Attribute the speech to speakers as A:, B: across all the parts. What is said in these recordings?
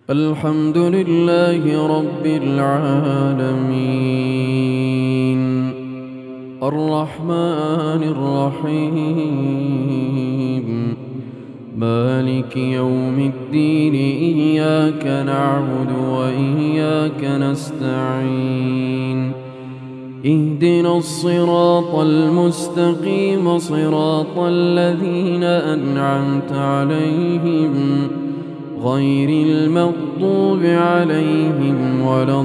A: الحمد لله رب العالمين الرحمن الرحيم مالك يوم الدين إياك نعبد وإياك نستعين اهدنا الصراط المستقيم صراط الذين أنعمت عليهم غير المغضوب عليهم ولا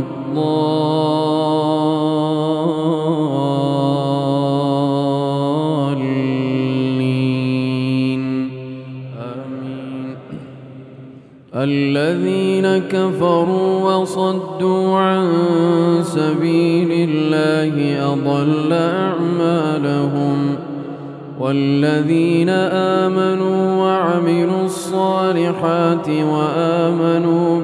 A: الضالين آمين. الذين كفروا وصدوا عن سبيل الله أضل أعمالهم والذين آمنوا وعملوا الصالحات وآمنوا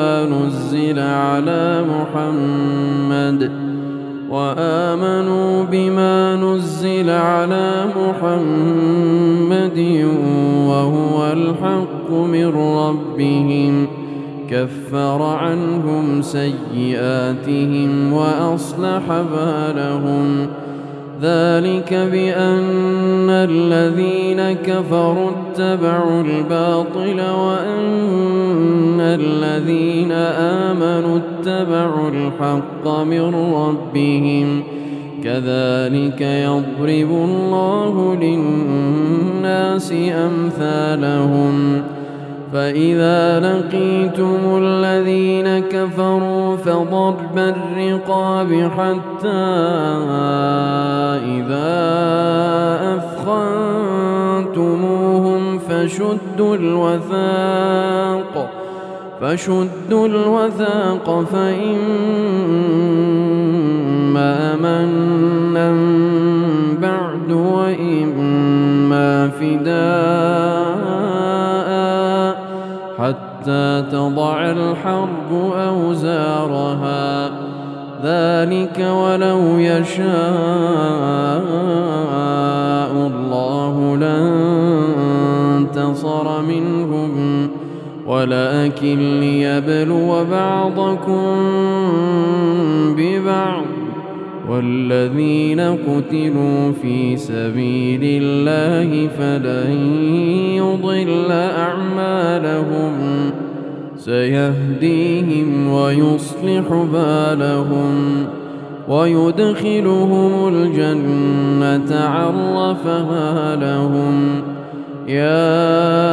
A: بما نزل على محمد وهو الحق من ربهم كفر عنهم سيئاتهم وأصلح بالهم ذلك بأن الذين كفروا اتبعوا الباطل وأن الذين آمنوا اتبعوا الحق من ربهم كذلك يضرب الله للناس أمثالهم فإذا لقيتم الذين كفروا فضرب الرقاب حتى إذا أثخنتموهم فشدوا الوثاق فإما منا بعد وإما فداء حتى تضع الحرب أوزارها ذلك ولو يشاء الله لانتصر منهم ولكن ليبلو بعضكم ببعض والذين قتلوا في سبيل الله فلن يضل أعمالهم سيهديهم ويصلح بالهم ويدخلهم الجنة عرفها لهم يا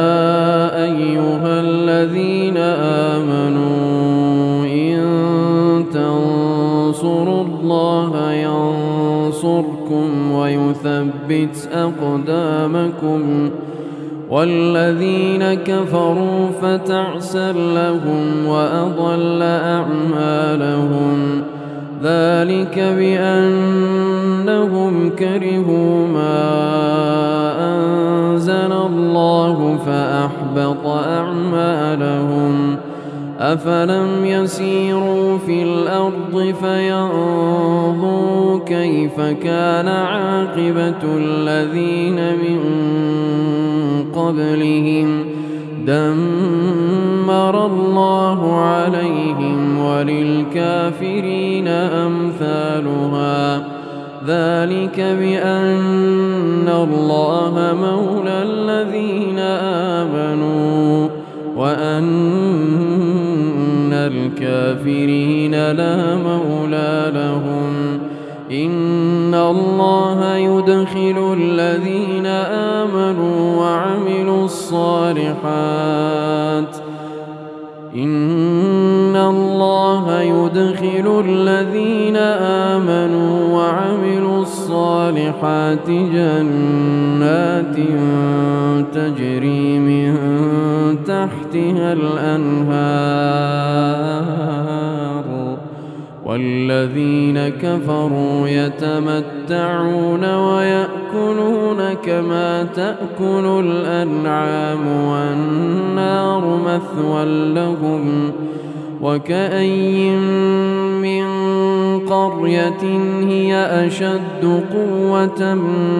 A: أيها الذين آمنوا إن تنصروا الله ينصركم ويثبت أقدامكم والذين كفروا فتعسا لهم وأضل أعمالهم ذلك بأنهم كرهوا ما أنزل الله فأحبط أعمالهم أفلم يسيروا في الأرض فينظروا كيف كان عاقبة الذين من قبلهم دمر الله عليهم وللكافرين أمثالها ذلك بأن الله مولى الذين آمنوا وأن الكافرين لا مولى لهم إن الله يدخل الذين آمنوا وعملوا الصالحات جنات تجري من تحتها الأنهار والذين كفروا يتمتعون ويأكلون كما تأكل الأنعام والنار مثوى لهم وكأين من قرية هي أشد قوة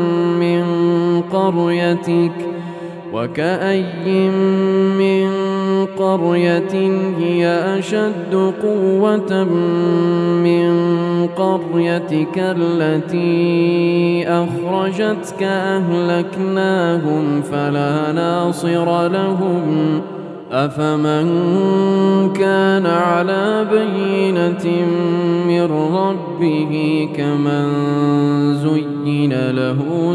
A: من قريتك وكأين من قرية هي أشد قوة من قريتك التي أخرجتك أهلكناهم فلا ناصر لهم أفمن كان على بينة من ربه كمن زين له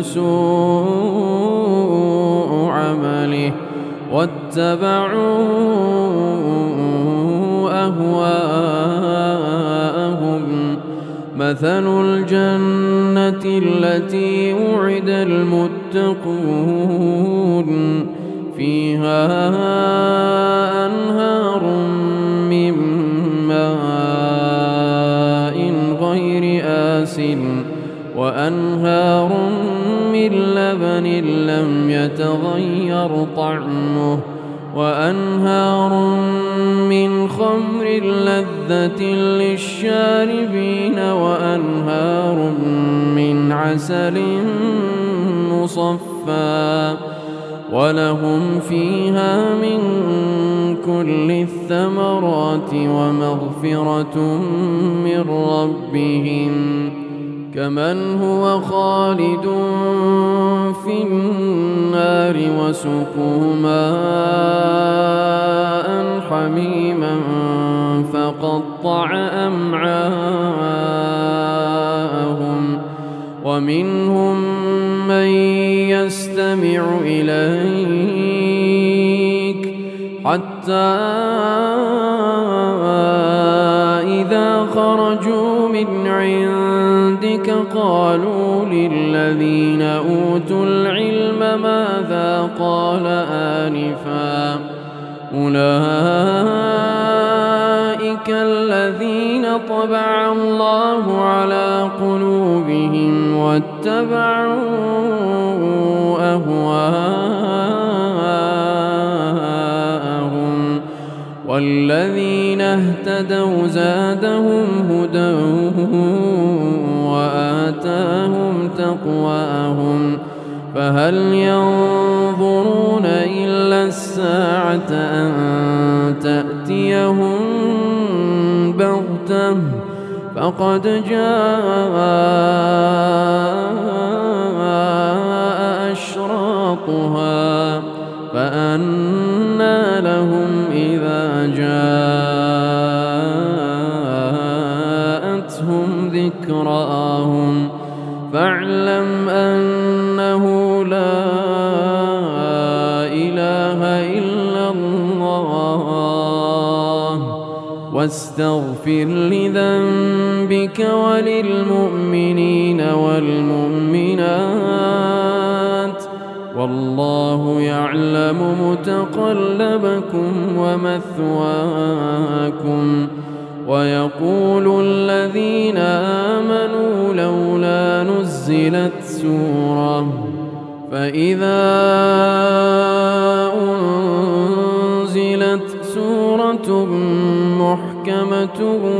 A: سوء عمله واتبعوا أهواءهم مثل الجنة التي وعد المتقون فيها أنهار من ماء غير آسن وأنهار من لبن لم يتغير طعمه وأنهار من خمر لذة للشاربين وأنهار من عسل مصفى ولهم فيها من كل الثمرات ومغفرة من ربهم كمن هو خالد في النار وسقوا ماء حميما فقطع أمعاءهم ومنهم من يستمع إليك حتى إذا خرجوا من عندك قالوا للذين أوتوا العلم ماذا قال آنفا أولئك الذين طبع الله على قلوبهم واتبعوا أهواءهم والذين اهتدوا زادهم هدى وآتاهم تقواهم فهل ينظرون إلا الساعة أن تأتيهم بغتة فقد جاء أشراطها فأنى لهم إذا جاءتهم ذكراهم فاعلم أنه لا إله إلا الله واستغفر لذنبك وللمؤمنين والمؤمنات والله يعلم متقلبكم ومثواكم ويقول الذين آمنوا لولا نزلت سورة فإذا أنزلت سورة محكمة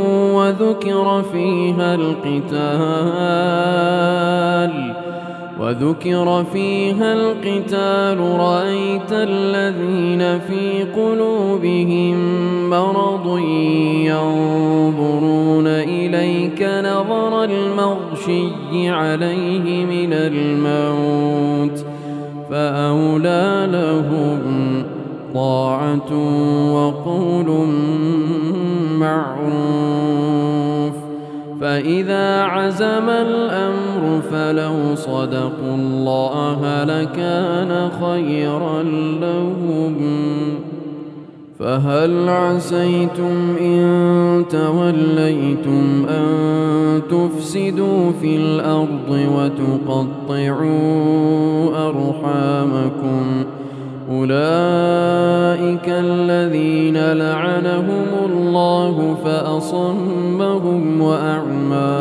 A: وذكر فيها القتال رأيت الذين في قلوبهم مرض ينظرون إليك نظر المغشي عليه من الموت فأولى لهم طاعة وقول معروف فإذا عزم الأمر فلو صدقوا الله لكان خيرا لهم فهل عسيتم إن توليتم أن تفسدوا في الأرض وتقطعوا أرحامكم أولئك الذين لعنهم الله فأصمهم وأعمى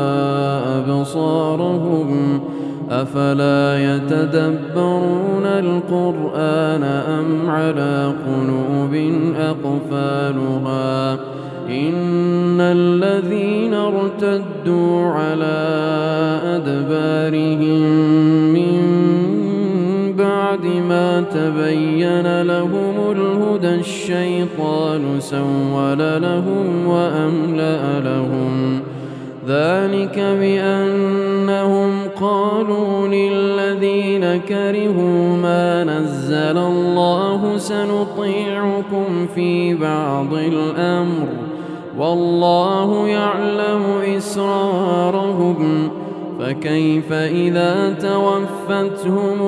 A: أبصارهم أفلا يتدبرون القرآن أم على قلوب أقفالها إن الذين ارتدوا على أدبارهم من بعد ما تبين لهم الهدى الشيطان سول لهم وأملأ لهم. ذلك بأنهم قالوا للذين كرهوا ما نزل الله سنطيعكم في بعض الأمر والله يعلم إسرارهم. فكيف إذا توفتهم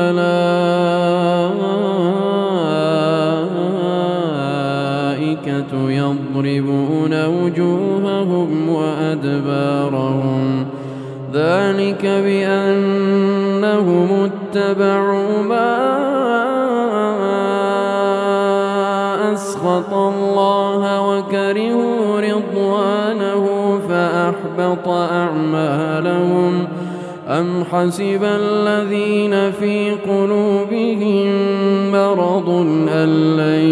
A: الملائكة يضربون وجوههم وأدبارهم. ذلك بأنهم اتبعوا ما أسخط الله وكرهوا رضوانه فأحبط أعمالهم. أم حسب الذين في قلوبهم مرض أن لن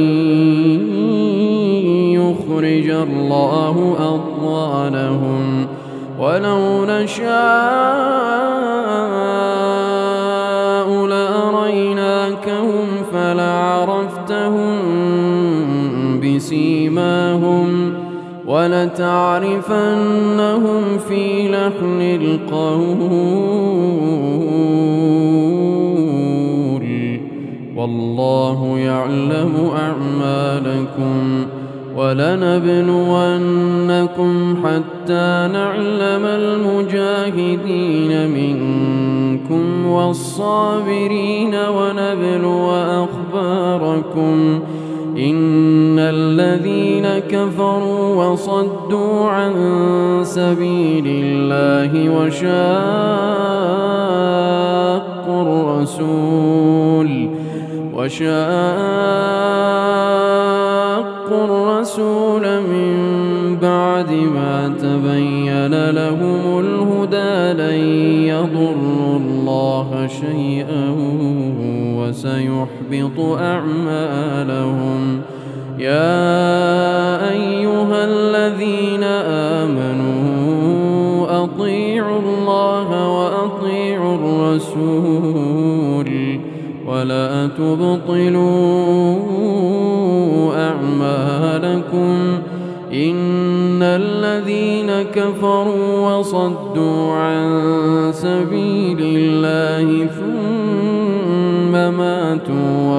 A: يخرج الله أضغانهم. ولو نشاء لأريناكهم فلعرفتهم بسيماهم ولتعرفنهم في لحن القول والله يعلم أعمالكم. ولنبلونكم حتى نعلم المجاهدين منكم والصابرين ونبلو أخباركم. إن الذين كفروا وصدوا عن سبيل الله وشاقوا الرسول من بعد ما تبين لهم الهدى لن يضروا الله شيئا وسيحبط أعمالهم. يا أيها الذين آمنوا أطيعوا الله وأطيعوا الرسول ولا تبطلوا أعمالكم. إن الذين كفروا وصدوا عن سبيل الله ثم ماتوا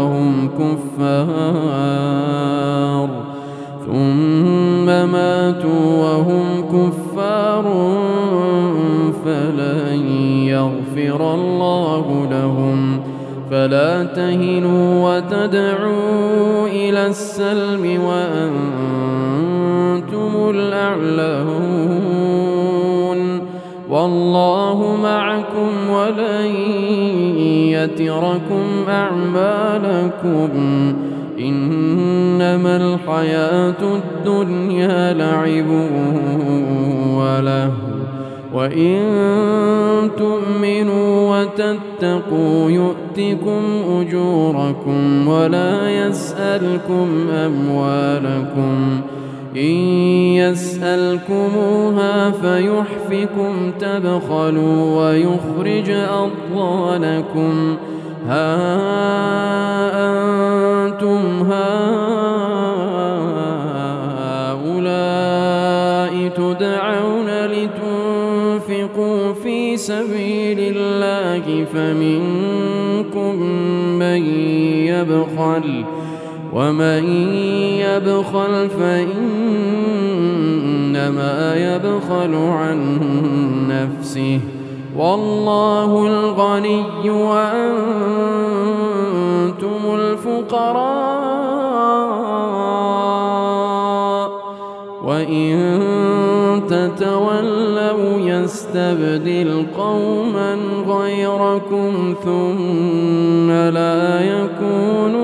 A: وهم كفار فلن يغفر الله لهم. فلا تهنوا وتدعوا إلى السلم وأنتم الأعلون والله معكم ولن يتركم أعمالكم. إنما الحياة الدنيا لعب ولهو وإن تؤمنوا وتتقوا يؤتكم أجوركم ولا يسألكم أموالكم. إن يسألكموها فيحفكم تبخلوا ويخرج أضغانكم. ها أنتم هؤلاء تدعون لتنفقوا في سبيل الله فمنكم من يبخل ومن يبخل فإنما يبخل عن نفسه والله الغني وأنتم الفقراء وإن تتولوا يستبدل قوما غيركم ثم لا يكونوا